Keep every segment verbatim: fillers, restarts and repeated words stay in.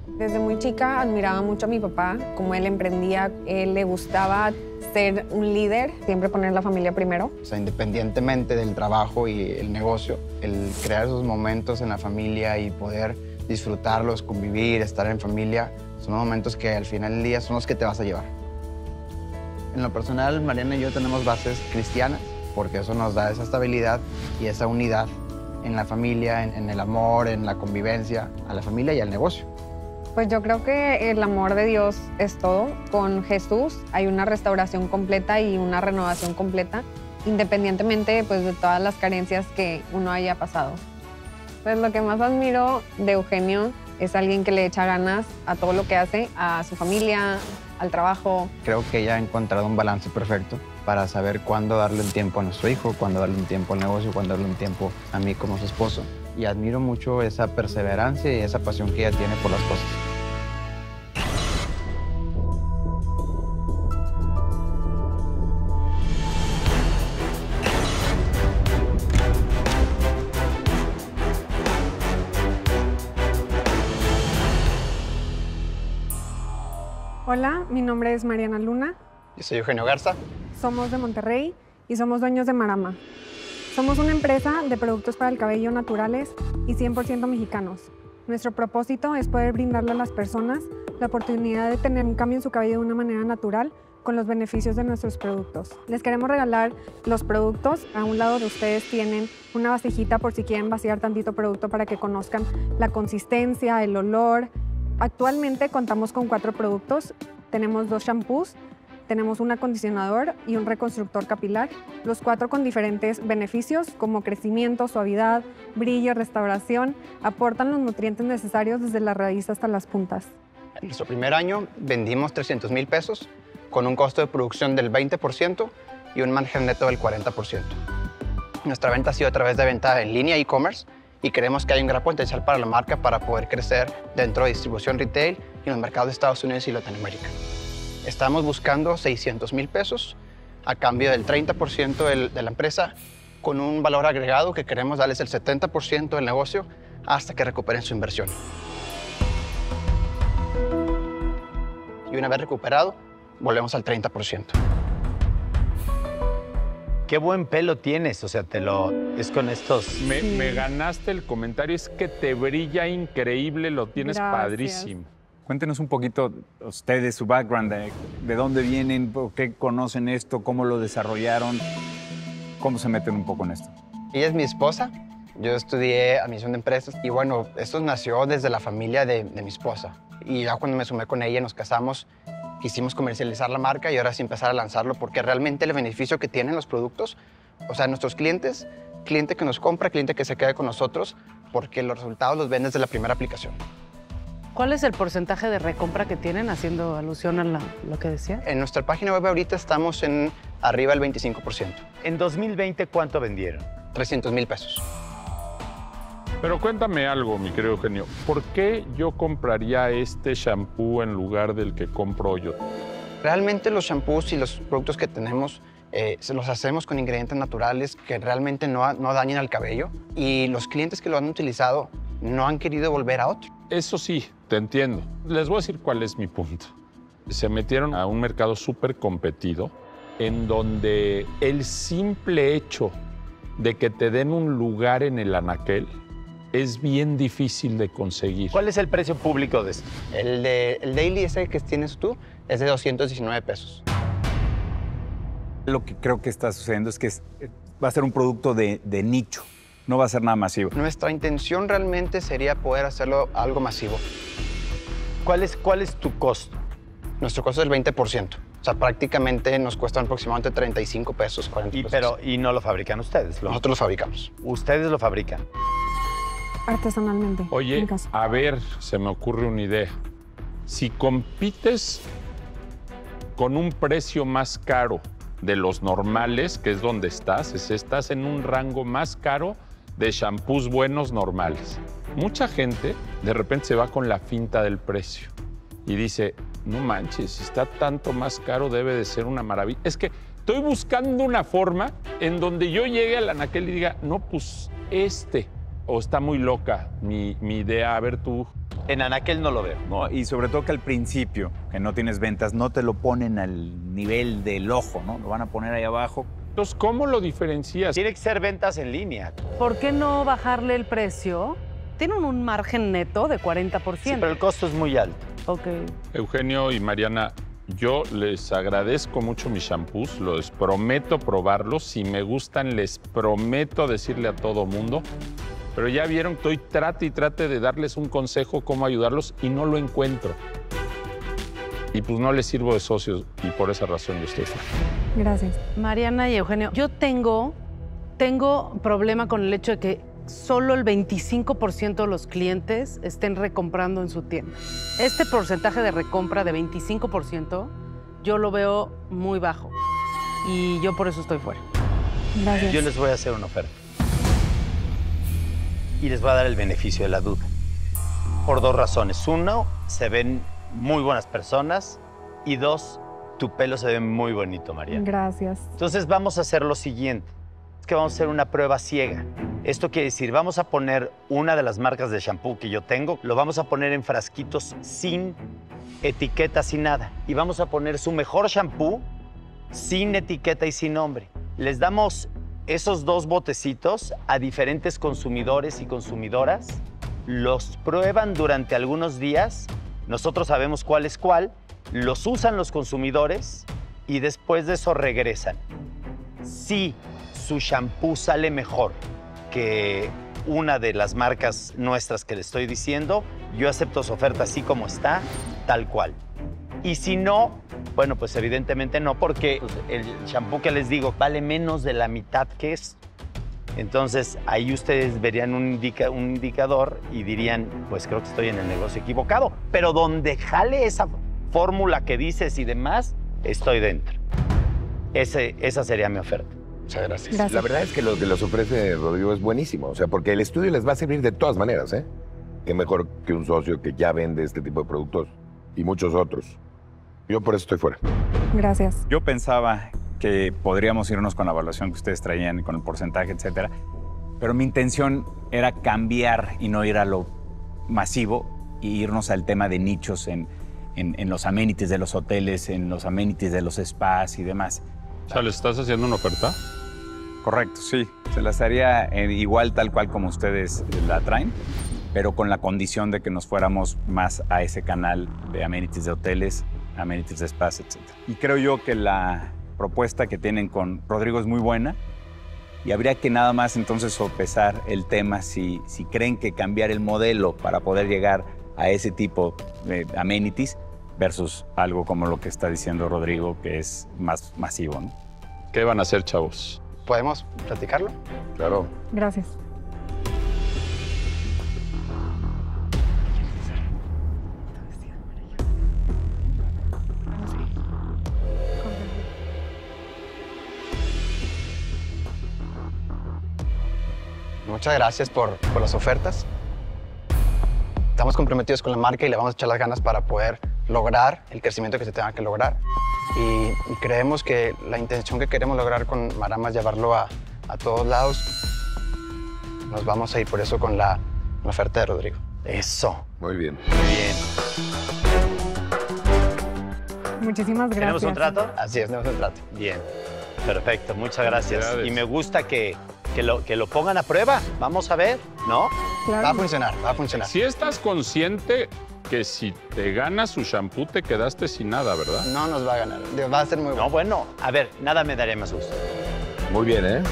Desde muy chica admiraba mucho a mi papá, como él emprendía, él le gustaba ser un líder, siempre poner la familia primero. O sea, independientemente del trabajo y el negocio, el crear esos momentos en la familia y poder disfrutarlos, convivir, estar en familia, son momentos que al final del día son los que te vas a llevar. En lo personal, Mariana y yo tenemos bases cristianas, porque eso nos da esa estabilidad y esa unidad en la familia, en, en el amor, en la convivencia, a la familia y al negocio. Pues yo creo que el amor de Dios es todo. Con Jesús hay una restauración completa y una renovación completa, independientemente pues, de todas las carencias que uno haya pasado. Pues lo que más admiro de Eugenio es alguien que le echa ganas a todo lo que hace, a su familia, al trabajo. Creo que ella ha encontrado un balance perfecto para saber cuándo darle un tiempo a nuestro hijo, cuándo darle un tiempo al negocio, cuándo darle un tiempo a mí como su esposo. Y admiro mucho esa perseverancia y esa pasión que ella tiene por las cosas. Hola, mi nombre es Mariana Luna. Yo soy Eugenio Garza. Somos de Monterrey y somos dueños de Marama. Somos una empresa de productos para el cabello naturales y cien por ciento mexicanos. Nuestro propósito es poder brindarle a las personas la oportunidad de tener un cambio en su cabello de una manera natural con los beneficios de nuestros productos. Les queremos regalar los productos. A un lado de ustedes tienen una vasijita por si quieren vaciar tantito producto para que conozcan la consistencia, el olor. Actualmente contamos con cuatro productos. Tenemos dos shampoos, tenemos un acondicionador y un reconstructor capilar, los cuatro con diferentes beneficios como crecimiento, suavidad, brillo, restauración, aportan los nutrientes necesarios desde la raíz hasta las puntas. En nuestro primer año vendimos trescientos mil pesos con un costo de producción del veinte por ciento y un margen neto del cuarenta por ciento. Nuestra venta ha sido a través de venta en línea e-commerce y creemos que hay un gran potencial para la marca para poder crecer dentro de distribución retail y en los mercados de Estados Unidos y Latinoamérica. Estamos buscando seiscientos mil pesos a cambio del treinta por ciento de la empresa con un valor agregado que queremos darles el setenta por ciento del negocio hasta que recuperen su inversión. Y una vez recuperado, volvemos al treinta por ciento. Qué buen pelo tienes, o sea, te lo... es con estos... Me, me ganaste el comentario, es que te brilla increíble, lo tienes Gracias. padrísimo. Cuéntenos un poquito ustedes, su background, de, de dónde vienen, por qué conocen esto, cómo lo desarrollaron, cómo se meten un poco en esto. Ella es mi esposa, yo estudié administración de empresas y bueno, esto nació desde la familia de, de mi esposa. Y ya cuando me sumé con ella, nos casamos, quisimos comercializar la marca y ahora sí empezar a lanzarlo porque realmente el beneficio que tienen los productos, o sea, nuestros clientes, cliente que nos compra, cliente que se queda con nosotros, porque los resultados los ven desde la primera aplicación. ¿Cuál es el porcentaje de recompra que tienen, haciendo alusión a la- lo que decía? En nuestra página web ahorita estamos en arriba del veinticinco por ciento, En dos mil veinte, ¿cuánto vendieron? trescientos mil pesos. Pero cuéntame algo, mi querido Eugenio. ¿Por qué yo compraría este shampoo en lugar del que compro yo? Realmente los shampoos y los productos que tenemos eh, se los hacemos con ingredientes naturales que realmente no, no dañen al cabello y los clientes que lo han utilizado no han querido volver a otro. Eso sí, te entiendo. Les voy a decir cuál es mi punto. Se metieron a un mercado súper competido en donde el simple hecho de que te den un lugar en el anaquel es bien difícil de conseguir. ¿Cuál es el precio público de esto? El, de, el daily ese que tienes tú es de doscientos diecinueve pesos. Lo que creo que está sucediendo es que es- va a ser un producto de, de nicho, no va a ser nada masivo. Nuestra intención realmente sería poder hacerlo algo masivo. ¿Cuál es, cuál es tu costo? Nuestro costo es el veinte por ciento. O sea, prácticamente nos cuesta aproximadamente treinta y cinco pesos, cuarenta Y, pesos. pero, y no lo fabrican ustedes. Lo, Nosotros lo fabricamos. ustedes lo fabrican. Artesanalmente. Oye, en casa. a ver, se me ocurre una idea. Si compites con un precio más caro de los normales, que es donde estás, es, estás en un rango más caro de shampoos buenos normales. Mucha gente de repente se va con la finta del precio y dice, no manches, si está tanto más caro debe de ser una maravilla. Es que estoy buscando una forma en donde yo llegue al anaquel y diga, no, pues este. o está muy loca mi, mi idea? A ver tú. En Anaquel no lo veo. No, y sobre todo que al principio, que no tienes ventas, no te lo ponen al nivel del ojo, ¿no? Lo van a poner ahí abajo. Entonces, ¿cómo lo diferencias? Tiene que ser ventas en línea. ¿Por qué no bajarle el precio? Tienen un margen neto de cuarenta por Sí, ciento. pero el costo es muy alto. Ok. Eugenio y Mariana, yo les agradezco mucho mis shampoos, les prometo probarlos. Si me gustan, les prometo decirle a todo mundo. Pero ya vieron que estoy trate y trate de darles un consejo cómo ayudarlos y no lo encuentro. Y pues no les sirvo de socios y por esa razón yo estoy fuera. Gracias. Mariana y Eugenio, yo tengo, tengo problema con el hecho de que solo el veinticinco por ciento de los clientes estén recomprando en su tienda. Este porcentaje de recompra de veinticinco por ciento yo lo veo muy bajo y yo por eso estoy fuera. Gracias. Yo les voy a hacer una oferta. Y les voy a dar el beneficio de la duda. Por dos razones. Uno, se ven muy buenas personas. Y dos, tu pelo se ve muy bonito, Mariana. Gracias. Entonces vamos a hacer lo siguiente. Es que vamos a hacer una prueba ciega. Esto quiere decir, vamos a poner una de las marcas de shampoo que yo tengo, lo vamos a poner en frasquitos sin etiqueta, sin nada. Y vamos a poner su mejor shampoo sin etiqueta y sin nombre. Les damos esos dos botecitos a diferentes consumidores y consumidoras. Los prueban durante algunos días. Nosotros sabemos cuál es cuál. Los usan los consumidores y después de eso regresan. Si su shampoo sale mejor que una de las marcas nuestras que le estoy diciendo, yo acepto su oferta así como está, tal cual. Y si no, bueno, pues evidentemente no, porque pues, el shampoo que les digo vale menos de la mitad que es. Entonces, ahí ustedes verían un, indica, un indicador y dirían, pues creo que estoy en el negocio equivocado. Pero donde jale esa fórmula que dices y demás, estoy dentro. Ese, esa sería mi oferta. Muchas gracias. Gracias. La verdad es que lo que les ofrece Rodrigo es buenísimo, o sea, porque el estudio les va a servir de todas maneras, ¿eh? Qué mejor que un socio que ya vende este tipo de productos y muchos otros. Yo por eso estoy fuera. Gracias. Yo pensaba que podríamos irnos con la evaluación que ustedes traían, con el porcentaje, etcétera, pero mi intención era cambiar y no ir a lo masivo y irnos al tema de nichos en, en, en los amenities de los hoteles, en los amenities de los spas y demás. O sea, ¿le estás haciendo una oferta? Correcto, sí. Se las haría eh, igual, tal cual como ustedes la traen, pero con la condición de que nos fuéramos más a ese canal de amenities de hoteles, amenities de spas, etcétera. Y creo yo que la propuesta que tienen con Rodrigo es muy buena y habría que nada más entonces sopesar el tema si, si creen que cambiar el modelo para poder llegar a ese tipo de amenities versus algo como lo que está diciendo Rodrigo, que es más masivo, ¿no? ¿Qué van a hacer, chavos? ¿Podemos platicarlo? Claro. Gracias. Muchas gracias por, por las ofertas. Estamos comprometidos con la marca y le vamos a echar las ganas para poder lograr el crecimiento que se tenga que lograr. Y, y creemos que la intención que queremos lograr con Marama es llevarlo a, a todos lados. Nos vamos a ir por eso con la, la oferta de Rodrigo. Eso. Muy bien. Muy bien. Muchísimas gracias. ¿Tenemos un trato? Así es, tenemos un trato. Bien. Perfecto, muchas gracias. Felicidades. Y me gusta que, que, lo, que lo pongan a prueba. Vamos a ver, ¿no? Claro. Va a funcionar, va a funcionar. Si estás consciente que si te ganas su shampoo te quedaste sin nada, ¿verdad? No nos va a ganar, va a ser muy bueno. No, bueno, a ver, nada me daría más gusto. Muy bien, ¿eh?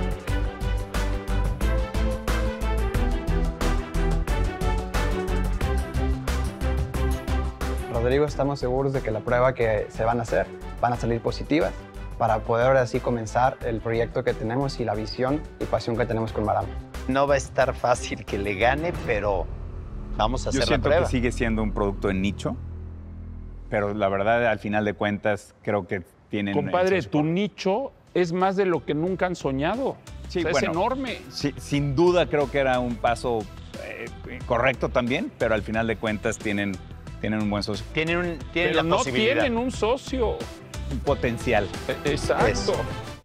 Rodrigo, estamos seguros de que la prueba que se van a hacer van a salir positivas para poder ahora sí comenzar el proyecto que tenemos y la visión y pasión que tenemos con Marama. No va a estar fácil que le gane, pero vamos a Yo hacer la siento prueba. que sigue siendo un producto de nicho, pero la verdad, al final de cuentas, creo que tienen... Compadre, esos- tu nicho es más de lo que nunca han soñado. Sí, O sea, bueno. es enorme. Sí, sin duda creo que era un paso eh, correcto también, pero al final de cuentas tienen, tienen un buen socio, Tienen, un, tienen Pero la no posibilidad. tienen un socio. un potencial. E- Exacto. Eso.